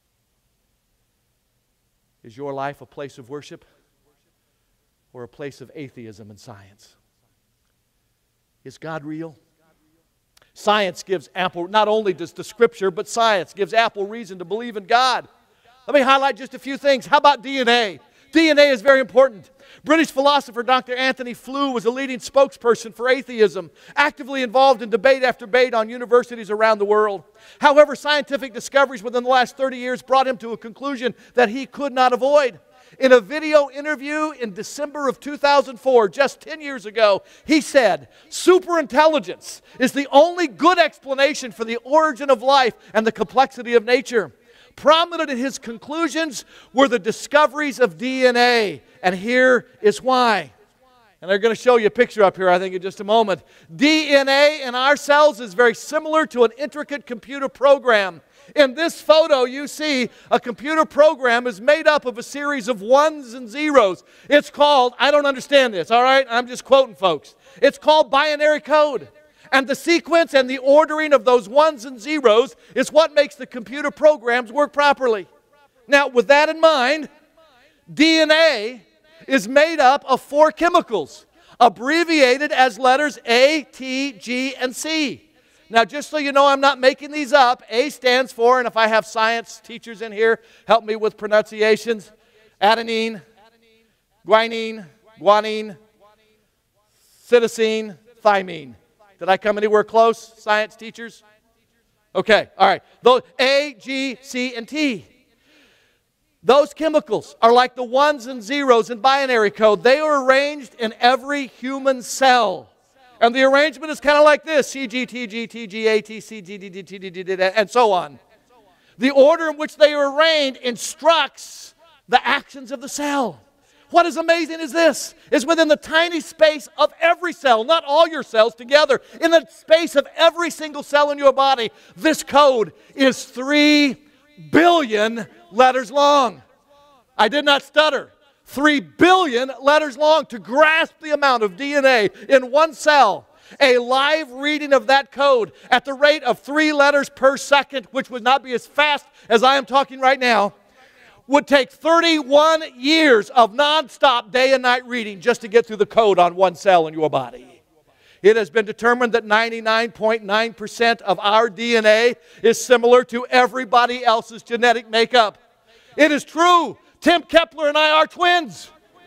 Is your life a place of worship or a place of atheism and science? Is God real? Science gives ample, not only does the Scripture, but science gives ample reason to believe in God. Let me highlight just a few things. How about DNA? DNA is very important. British philosopher Dr. Anthony Flew was a leading spokesperson for atheism, actively involved in debate after debate on universities around the world. However, scientific discoveries within the last 30 years brought him to a conclusion that he could not avoid. In a video interview in December of 2004, just 10 years ago, he said, superintelligence is the only good explanation for the origin of life and the complexity of nature. Prominent in his conclusions were the discoveries of DNA, and here is why. And they're going to show you a picture up here, I think, in just a moment. DNA in our cells is very similar to an intricate computer program. In this photo, you see a computer program is made up of a series of ones and zeros. It's called, I don't understand this, all right? I'm just quoting folks. It's called binary code. And the sequence and the ordering of those ones and zeros is what makes the computer programs work properly. Now, with that in mind, DNA is made up of 4 chemicals, abbreviated as letters A, T, G, and C. Now, just so you know, I'm not making these up. A stands for, and if I have science teachers in here, help me with pronunciations, adenine, guanine, guanine, cytosine, thymine. Did I come anywhere close, science teachers? Okay, all right. Those A, G, C, and T. Those chemicals are like the ones and zeros in binary code. They are arranged in every human cell. And the arrangement is kind of like this: C, G, T, G, T, G, A, T, C, D, D, D, T, D, D, D, and so on. The order in which they are arranged instructs the actions of the cell. What is amazing is this, is within the tiny space of every cell, not all your cells together, in the space of every single cell in your body, this code is 3 billion letters long. I did not stutter. 3 billion letters long. To grasp the amount of DNA in one cell, a live reading of that code at the rate of 3 letters per second, which would not be as fast as I am talking right now, would take 31 years of nonstop day and night reading just to get through the code on one cell in your body. It has been determined that 99.9% of our DNA is similar to everybody else's genetic makeup. It is true. Tim Kepler and I are twins.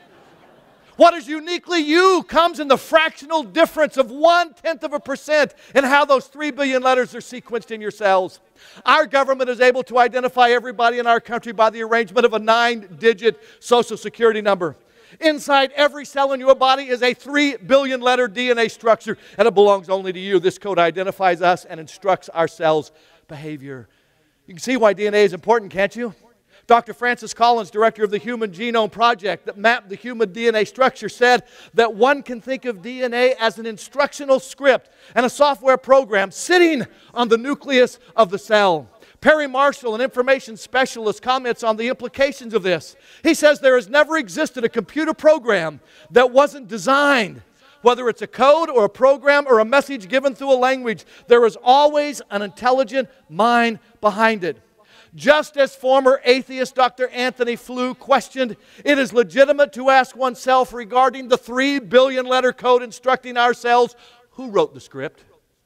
What is uniquely you comes in the fractional difference of 0.1% in how those 3 billion letters are sequenced in your cells. Our government is able to identify everybody in our country by the arrangement of a 9-digit social security number. Inside every cell in your body is a 3 billion letter DNA structure, and it belongs only to you. This code identifies us and instructs our cells' behavior. You can see why DNA is important, can't you? Dr. Francis Collins, director of the Human Genome Project that mapped the human DNA structure, said that one can think of DNA as an instructional script and a software program sitting on the nucleus of the cell. Perry Marshall, an information specialist, comments on the implications of this. He says there has never existed a computer program that wasn't designed. Whether it's a code or a program or a message given through a language, there is always an intelligent mind behind it. Just as former atheist Dr. Anthony Flew questioned, it is legitimate to ask oneself regarding the 3 billion letter code instructing our cells, who wrote the script?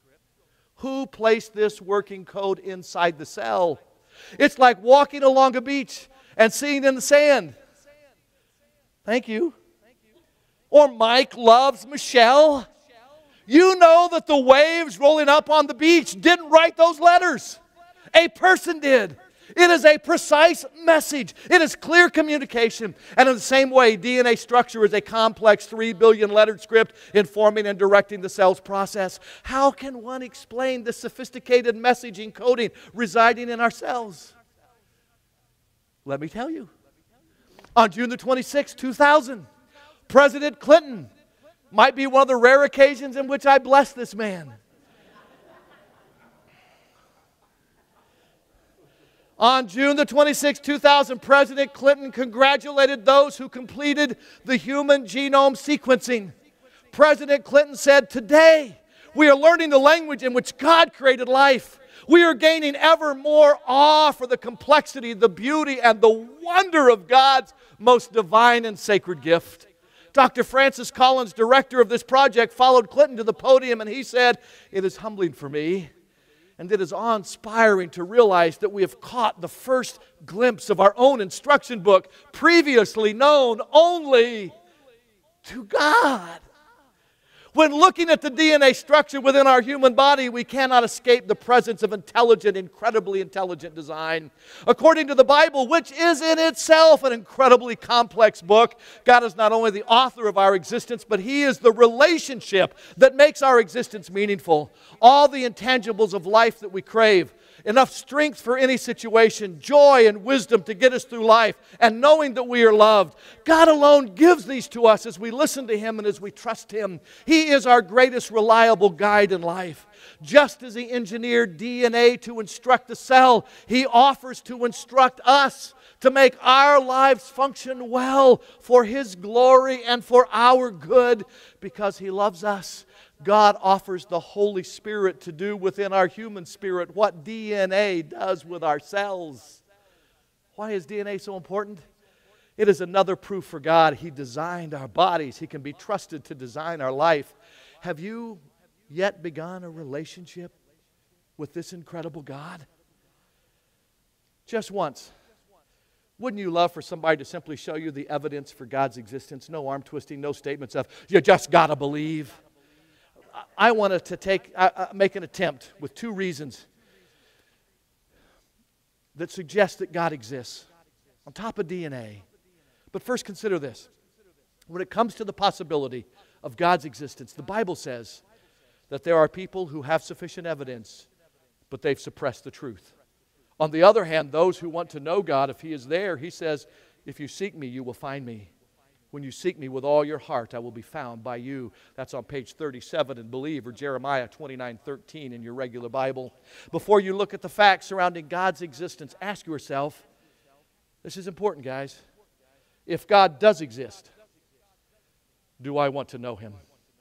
Who placed this working code inside the cell? It's like walking along a beach and seeing in the sand, "Thank you." Or Mike loves Michelle. You know that the waves rolling up on the beach didn't write those letters. A person did. It is a precise message. It is clear communication. And in the same way, DNA structure is a complex 3 billion lettered script informing and directing the cell's process. How can one explain the sophisticated messaging coding residing in our cells? Let me tell you. On June the 26th, 2000, President Clinton, might be one of the rare occasions in which I bless this man. On June the 26th, 2000, President Clinton congratulated those who completed the human genome sequencing. President Clinton said, "Today, we are learning the language in which God created life. We are gaining ever more awe for the complexity, the beauty, and the wonder of God's most divine and sacred gift." Dr. Francis Collins, director of this project, followed Clinton to the podium and he said, "It is humbling for me, and it is awe-inspiring to realize that we have caught the first glimpse of our own instruction book, previously known only to God." When looking at the DNA structure within our human body, we cannot escape the presence of intelligent, incredibly intelligent design. According to the Bible, which is in itself an incredibly complex book, God is not only the author of our existence, but He is the relationship that makes our existence meaningful. All the intangibles of life that we crave, enough strength for any situation, joy and wisdom to get us through life, and knowing that we are loved. God alone gives these to us as we listen to Him and as we trust Him. He is our greatest reliable guide in life. Just as He engineered DNA to instruct the cell, He offers to instruct us to make our lives function well for His glory and for our good, because He loves us. God offers the Holy Spirit to do within our human spirit what DNA does with our cells. Why is DNA so important? It is another proof for God He designed our bodies. He can be trusted to design our life. Have you yet begun a relationship with this incredible God? Just once. Wouldn't you love for somebody to simply show you the evidence for God's existence? No arm twisting, no statements of, you just got to believe. I wanted to make an attempt with two reasons that suggest that God exists on top of DNA. But first consider this. When it comes to the possibility of God's existence, the Bible says that there are people who have sufficient evidence, but they've suppressed the truth. On the other hand, those who want to know God, if He is there, He says, if you seek me, you will find me. When you seek me with all your heart, I will be found by you. That's on page 37 in Believe, or Jeremiah 29:13 in your regular Bible. Before you look at the facts surrounding God's existence, ask yourself, this is important, guys. If God does exist, do I want to know Him?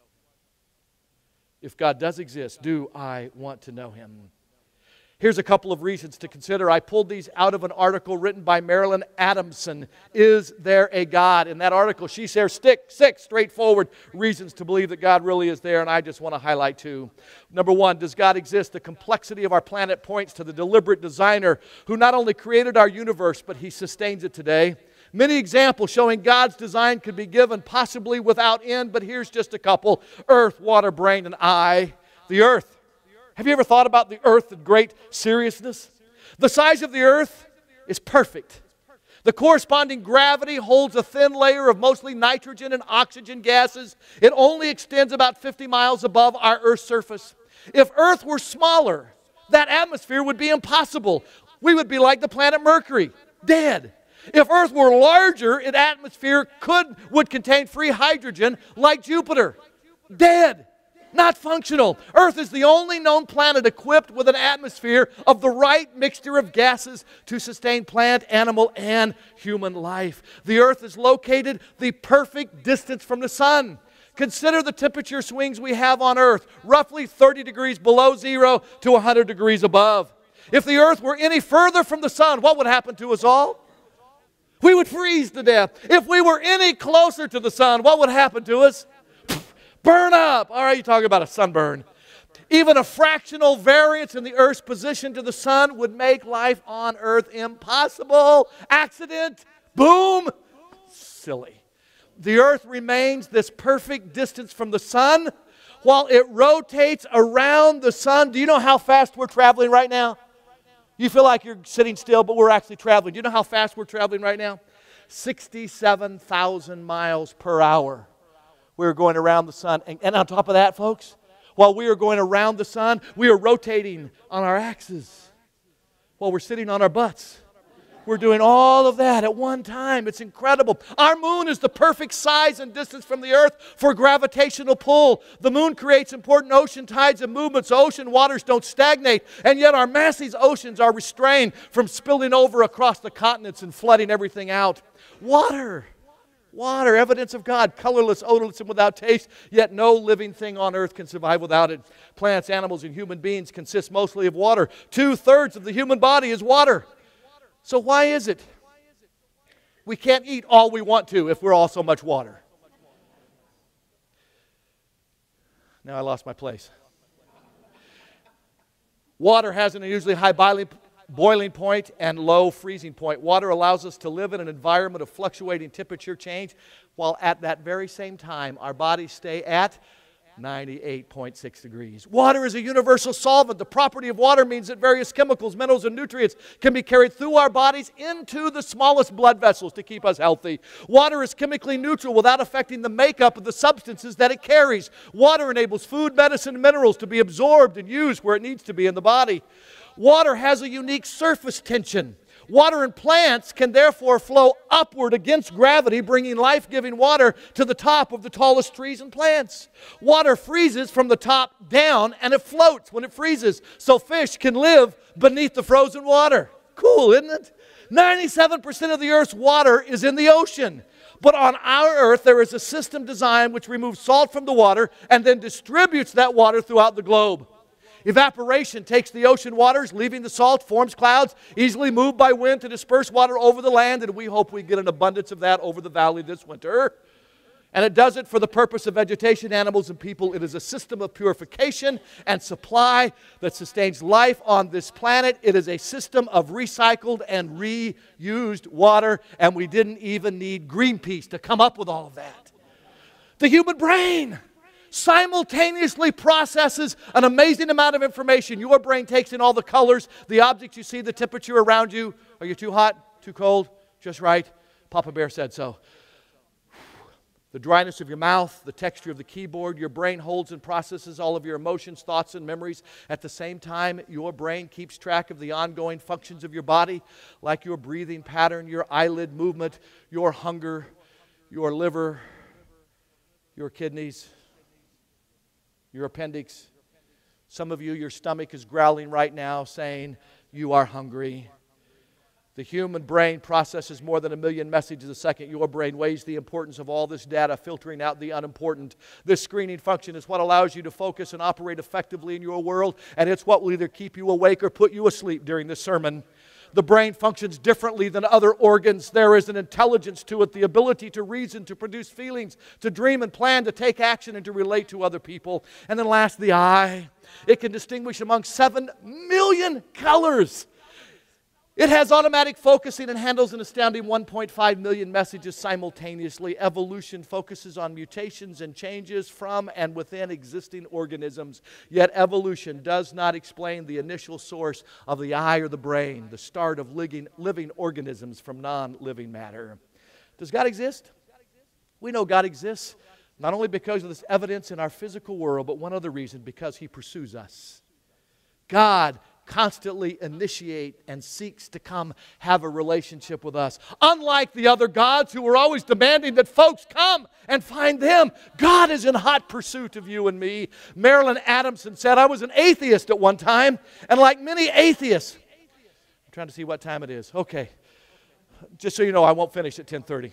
If God does exist, do I want to know Him? Here's a couple of reasons to consider. I pulled these out of an article written by Marilyn Adamson. Is there a God? In that article, she shares six straightforward reasons to believe that God really is there, and I just want to highlight two. Number one, does God exist? The complexity of our planet points to the deliberate designer who not only created our universe, but He sustains it today. Many examples showing God's design could be given, possibly without end, but here's just a couple. Earth, water, brain, and eye. The earth. Have you ever thought about the earth in great seriousness? The size of the earth is perfect. The corresponding gravity holds a thin layer of mostly nitrogen and oxygen gases. It only extends about 50 miles above our Earth's surface. If Earth were smaller, that atmosphere would be impossible. We would be like the planet Mercury, dead. If Earth were larger, its atmosphere would contain free hydrogen like Jupiter, dead. Not functional. Earth is the only known planet equipped with an atmosphere of the right mixture of gases to sustain plant, animal, and human life. The Earth is located the perfect distance from the sun. Consider the temperature swings we have on Earth, roughly 30 degrees below zero to 100 degrees above. If the Earth were any further from the sun, what would happen to us all? We would freeze to death. If we were any closer to the sun, what would happen to us? Burn up. All right, you talk about a sunburn. Even a fractional variance in the Earth's position to the sun would make life on Earth impossible. Accident. Boom. Silly. The Earth remains this perfect distance from the sun while it rotates around the sun. Do you know how fast we're traveling right now? You feel like you're sitting still, but we're actually traveling. Do you know how fast we're traveling right now? 67,000 miles per hour. We're going around the sun. And on top of that, folks, while we are going around the sun, we are rotating on our axes while we're sitting on our butts. We're doing all of that at one time. It's incredible. Our moon is the perfect size and distance from the Earth for gravitational pull. The moon creates important ocean tides and movements. Ocean waters don't stagnate, and yet our massive oceans are restrained from spilling over across the continents and flooding everything out. Water, evidence of God, colorless, odorless, and without taste, yet no living thing on earth can survive without it. Plants, animals, and human beings consist mostly of water. 2/3 of the human body is water. So why is it we can't eat all we want to if we're all so much water? Now I lost my place. Water has an unusually high boiling point and low freezing point. Water allows us to live in an environment of fluctuating temperature change, while at that very same time our bodies stay at 98.6 degrees. Water is a universal solvent. The property of water means that various chemicals, minerals, and nutrients can be carried through our bodies into the smallest blood vessels to keep us healthy. Water is chemically neutral without affecting the makeup of the substances that it carries. Water enables food, medicine, and minerals to be absorbed and used where it needs to be in the body. Water has a unique surface tension. Water in plants can therefore flow upward against gravity, bringing life-giving water to the top of the tallest trees and plants. Water freezes from the top down, and it floats when it freezes, so fish can live beneath the frozen water. Cool, isn't it? 97% of the Earth's water is in the ocean. But on our earth, there is a system designed which removes salt from the water and then distributes that water throughout the globe. Evaporation takes the ocean waters, leaving the salt, forms clouds, easily moved by wind to disperse water over the land, and we hope we get an abundance of that over the valley this winter. And it does it for the purpose of vegetation, animals, and people. It is a system of purification and supply that sustains life on this planet. It is a system of recycled and reused water, and we didn't even need Greenpeace to come up with all of that. The human brain simultaneously processes an amazing amount of information. Your brain takes in all the colors, the objects you see, the temperature around you. Are you too hot, too cold, just right? Papa Bear said so. The dryness of your mouth, the texture of the keyboard, your brain holds and processes all of your emotions, thoughts, and memories. At the same time, your brain keeps track of the ongoing functions of your body, like your breathing pattern, your eyelid movement, your hunger, your liver, your kidneys, your appendix. Some of you, your stomach is growling right now, saying, you are hungry. The human brain processes more than 1 million messages a second. Your brain weighs the importance of all this data, filtering out the unimportant. This screening function is what allows you to focus and operate effectively in your world, and it's what will either keep you awake or put you asleep during this sermon. The brain functions differently than other organs. There is an intelligence to it, the ability to reason, to produce feelings, to dream and plan, to take action, and to relate to other people. And then last, the eye. It can distinguish among 7 million colors. It has automatic focusing and handles an astounding 1.5 million messages simultaneously. Evolution focuses on mutations and changes from and within existing organisms. Yet evolution does not explain the initial source of the eye or the brain, the start of living organisms from non-living matter. Does God exist? We know God exists not only because of this evidence in our physical world, but one other reason, because He pursues us. God constantly initiates and seeks to come have a relationship with us. Unlike the other gods who were always demanding that folks come and find them, God is in hot pursuit of you and me. Marilyn Adamson said, I was an atheist at one time, and like many atheists, I'm trying to see what time it is. Okay, just so you know, I won't finish at 10:30.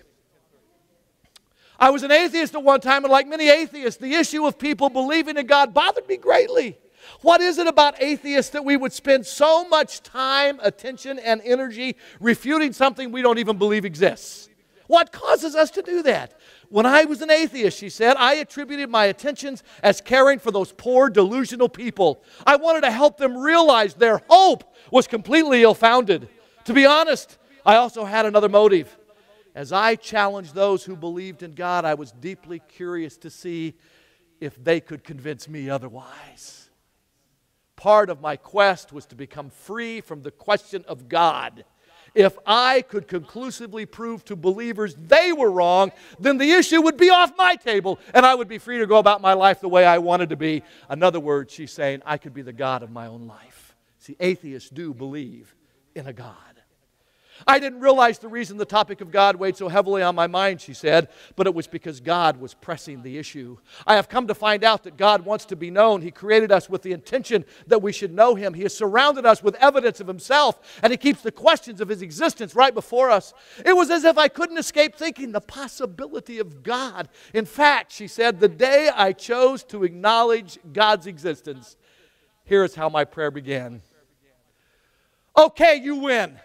I was an atheist at one time, and like many atheists, the issue of people believing in God bothered me greatly. What is it about atheists that we would spend so much time, attention, and energy refuting something we don't even believe exists? What causes us to do that? When I was an atheist, she said, I attributed my attentions as caring for those poor, delusional people. I wanted to help them realize their hope was completely ill-founded. To be honest, I also had another motive. As I challenged those who believed in God, I was deeply curious to see if they could convince me otherwise. Part of my quest was to become free from the question of God. If I could conclusively prove to believers they were wrong, then the issue would be off my table, and I would be free to go about my life the way I wanted to be. In other words, she's saying, I could be the God of my own life. See, atheists do believe in a God. I didn't realize the reason the topic of God weighed so heavily on my mind, she said, but it was because God was pressing the issue. I have come to find out that God wants to be known. He created us with the intention that we should know Him. He has surrounded us with evidence of Himself, and He keeps the questions of His existence right before us. It was as if I couldn't escape thinking the possibility of God. In fact, she said, the day I chose to acknowledge God's existence, here is how my prayer began. Okay, you win.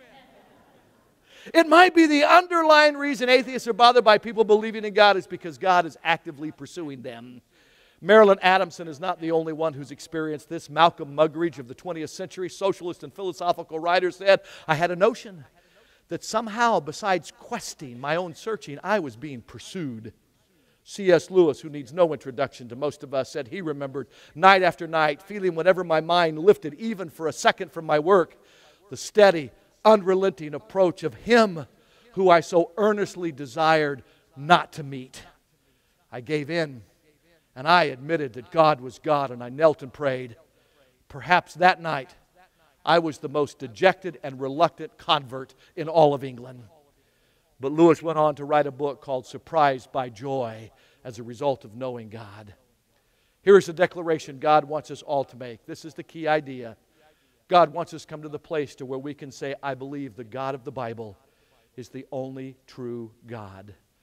It might be the underlying reason atheists are bothered by people believing in God is because God is actively pursuing them. Marilyn Adamson is not the only one who's experienced this. Malcolm Muggeridge of the 20th century, socialist and philosophical writer, said, I had a notion that somehow, besides questing, my own searching, I was being pursued. C.S. Lewis, who needs no introduction to most of us, said he remembered night after night, feeling whenever my mind lifted, even for a second from my work, the steady, unrelenting approach of Him who I so earnestly desired not to meet. I gave in, and I admitted that God was God, and I knelt and prayed. Perhaps that night, I was the most dejected and reluctant convert in all of England. But Lewis went on to write a book called Surprised by Joy as a result of knowing God. Here is the declaration God wants us all to make. This is the key idea. God wants us to come to the place to where we can say, I believe the God of the Bible is the only true God.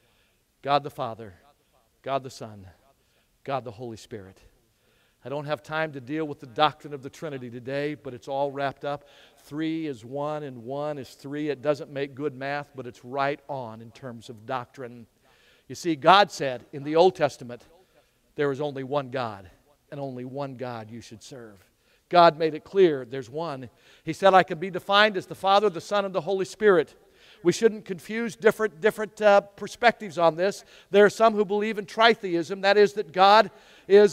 God the Father, God the Son, God the Holy Spirit. I don't have time to deal with the doctrine of the Trinity today, but it's all wrapped up. 3 is 1 and 1 is 3. It doesn't make good math, but it's right on in terms of doctrine. You see, God said in the Old Testament, there is only one God, and only one God you should serve. God made it clear there's one. He said, I can be defined as the Father, the Son, and the Holy Spirit. We shouldn't confuse different perspectives on this. There are some who believe in tritheism, that is, that God is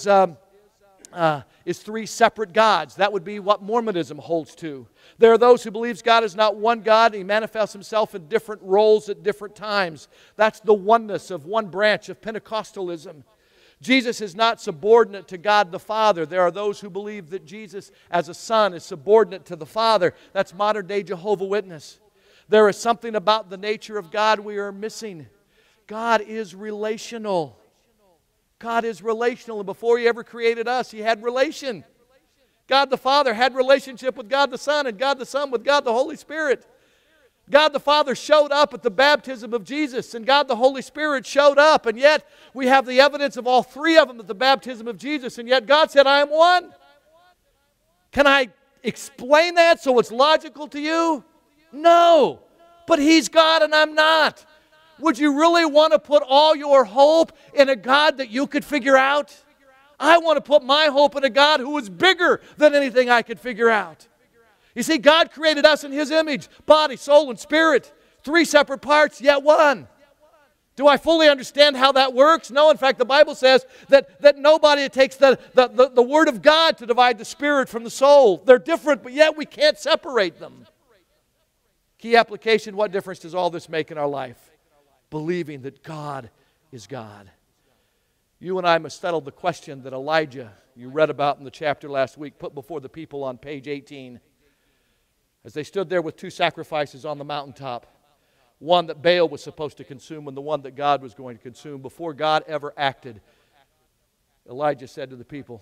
3 separate gods. That would be what Mormonism holds to. There are those who believe God is not one God. He manifests Himself in different roles at different times. That's the oneness of one branch of Pentecostalism. Jesus is not subordinate to God the Father. There are those who believe that Jesus as a son is subordinate to the Father. That's modern-day Jehovah's Witness. There is something about the nature of God we are missing. God is relational. God is relational, and before He ever created us, He had relation. God the Father had relationship with God the Son, and God the Son with God the Holy Spirit. God the Father showed up at the baptism of Jesus, and God the Holy Spirit showed up, and yet we have the evidence of all 3 of them at the baptism of Jesus, and yet God said, I am one. Can I explain that so it's logical to you? No, but He's God and I'm not. Would you really want to put all your hope in a God that you could figure out? I want to put my hope in a God who is bigger than anything I could figure out. You see, God created us in His image, body, soul, and spirit. 3 separate parts, yet one. Do I fully understand how that works? No, in fact, the Bible says that nobody takes the Word of God to divide the spirit from the soul. They're different, but yet we can't separate them. Key application, what difference does all this make in our life? Believing that God is God. You and I must settle the question that Elijah, you read about in the chapter last week, put before the people on page 18. As they stood there with 2 sacrifices on the mountaintop, one that Baal was supposed to consume and the one that God was going to consume. Before God ever acted, Elijah said to the people,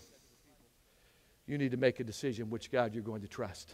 you need to make a decision which God you're going to trust.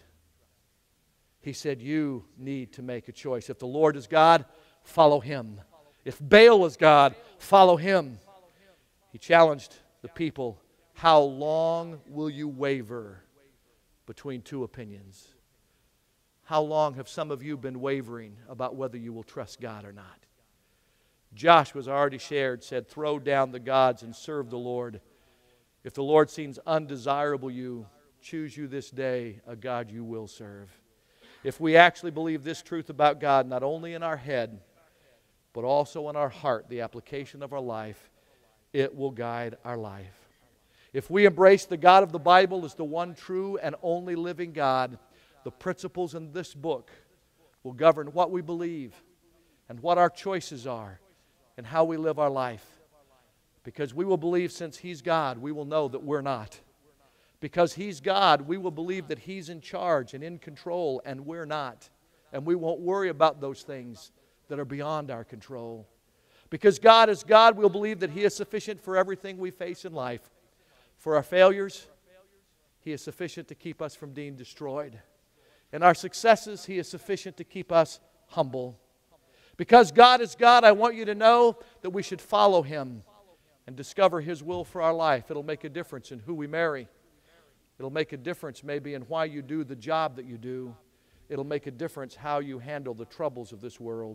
He said, you need to make a choice. If the Lord is God, follow Him. If Baal is God, follow him. He challenged the people, how long will you waver between 2 opinions? How long have some of you been wavering about whether you will trust God or not? Joshua's already shared, said, throw down the gods and serve the Lord. If the Lord seems undesirable you, choose you this day a God you will serve. If we actually believe this truth about God, not only in our head, but also in our heart, the application of our life, it will guide our life. If we embrace the God of the Bible as the one true and only living God, the principles in this book will govern what we believe and what our choices are and how we live our life. Because we will believe since He's God, we will know that we're not. Because He's God, we will believe that He's in charge and in control, and we're not. And we won't worry about those things that are beyond our control. Because God is God, we'll believe that He is sufficient for everything we face in life. For our failures, He is sufficient to keep us from being destroyed. In our successes, He is sufficient to keep us humble. Because God is God, I want you to know that we should follow Him and discover His will for our life. It'll make a difference in who we marry. It'll make a difference maybe in why you do the job that you do. It'll make a difference how you handle the troubles of this world.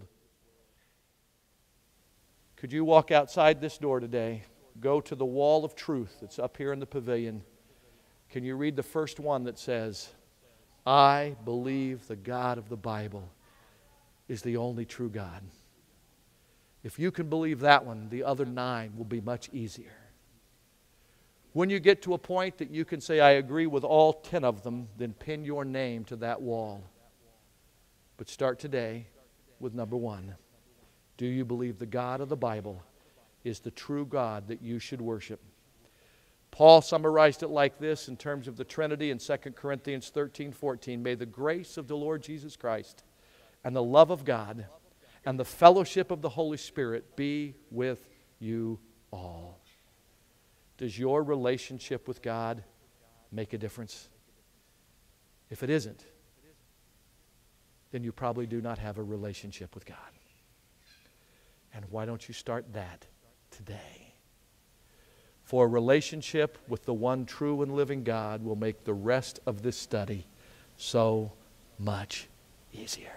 Could you walk outside this door today, go to the wall of truth that's up here in the pavilion? Can you read the first one that says, I believe the God of the Bible is the only true God? If you can believe that one, the other 9 will be much easier. When you get to a point that you can say, I agree with all 10 of them, then pin your name to that wall. But start today with number 1. Do you believe the God of the Bible is the true God that you should worship? Paul summarized it like this in terms of the Trinity in 2 Corinthians 13:14. May the grace of the Lord Jesus Christ and the love of God and the fellowship of the Holy Spirit be with you all. Does your relationship with God make a difference? If it isn't, then you probably do not have a relationship with God. And why don't you start that today? For a relationship with the one true and living God will make the rest of this study so much easier.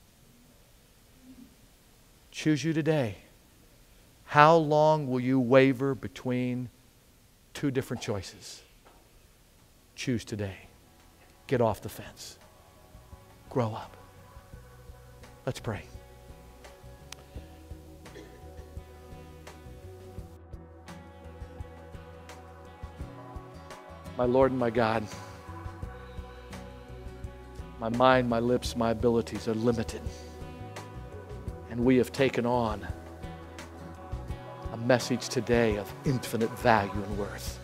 Choose you today. How long will you waver between two different choices? Choose today. Get off the fence. Grow up. Let's pray. My Lord and my God, my mind, my lips, my abilities are limited. And we have taken on a message today of infinite value and worth.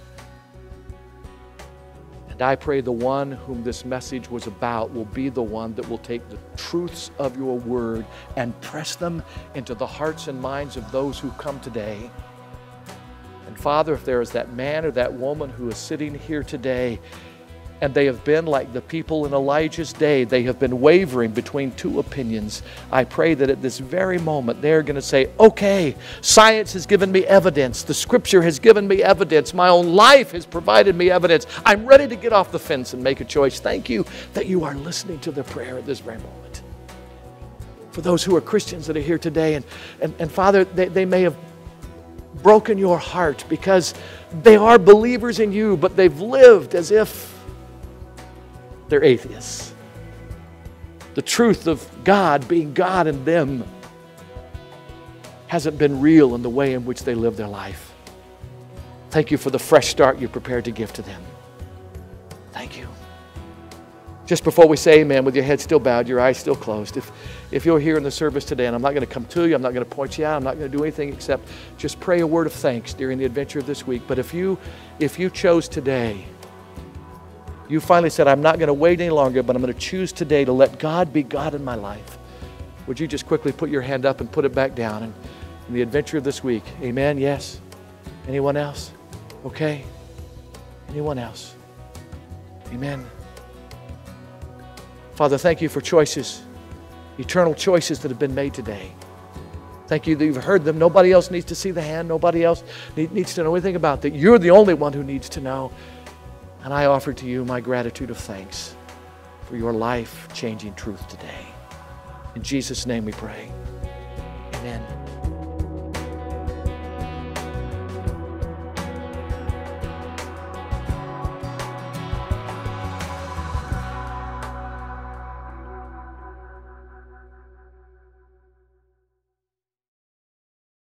And I pray the one whom this message was about will be the one that will take the truths of your word and press them into the hearts and minds of those who come today. And Father, if there is that man or that woman who is sitting here today and they have been like the people in Elijah's day, they have been wavering between two opinions, I pray that at this very moment they're going to say, okay, science has given me evidence, the Scripture has given me evidence, my own life has provided me evidence, I'm ready to get off the fence and make a choice. Thank you that you are listening to their prayer at this very moment. For those who are Christians that are here today, and Father, they may have broken your heart because they are believers in you, but they've lived as if they're atheists. The truth of God being God in them hasn't been real in the way in which they live their life. Thank you for the fresh start you're prepared to give to them. Thank you. Just before we say amen, with your head still bowed, your eyes still closed, if you're here in the service today, and I'm not going to come to you, I'm not going to point you out, I'm not going to do anything except just pray a word of thanks during the adventure of this week. But if you chose today, you finally said, I'm not going to wait any longer, but I'm going to choose today to let God be God in my life, would you just quickly put your hand up and put it back down? And in the adventure of this week, amen, yes? Anyone else? Okay. Anyone else? Amen. Father, thank you for choices, eternal choices that have been made today. Thank you that you've heard them. Nobody else needs to see the hand. Nobody else needs to know anything about that. You're the only one who needs to know. And I offer to you my gratitude of thanks for your life-changing truth today. In Jesus' name we pray. Amen.